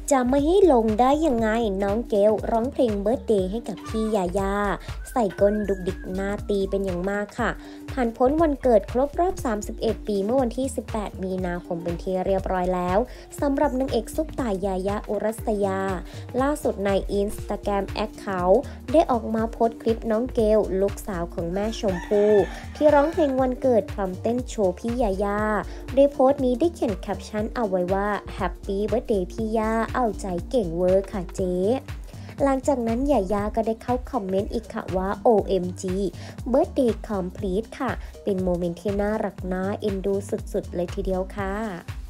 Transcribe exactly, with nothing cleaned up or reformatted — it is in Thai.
จะไม่ให้ลงได้ยังไงน้องเกลร้องเพลงเบิร์ธเดย์ให้กับพี่ยาย่าใส่ก้นดุกดิกหน้าตีเป็นอย่างมากค่ะผ่านพ้นวันเกิดครบรอบสามสิบเอ็ดปีเมื่อวันที่สิบแปดมีนาคมเป็นที่เรียบร้อยแล้วสำหรับนางเอกซุปตายาย่าอุรัสยาล่าสุดในอินสตาแกรมแอคเคาท์ได้ออกมาโพสต์คลิปน้องเกลลูกสาวของแม่ชมพู่ที่ร้องเพลงวันเกิดพร้อมเต้นโชว์พี่ยาย่าโดยโพสต์นี้ได้เขียนแคปชั่นเอาไว้ว่า Happy Birthday พี่ย่าเอาใจเก่งเวอร์ค่ะเจ๊หลังจากนั้นยาย่าก็ได้เข้าคอมเมนต์อีกค่ะว่า โอ เอ็ม จี Birthday Complete ค่ะเป็นโมเมนต์ที่น่ารักน่าเอ็นดูสุดๆเลยทีเดียวค่ะ